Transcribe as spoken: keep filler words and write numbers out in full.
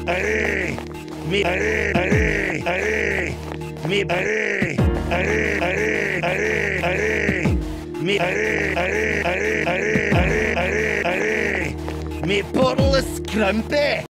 Hey, me, hey, hey, hey, me, hey, hey, hey, hey, hey, me, hey, hey, hey, hey, hey, hey, me bottle is scrumpy.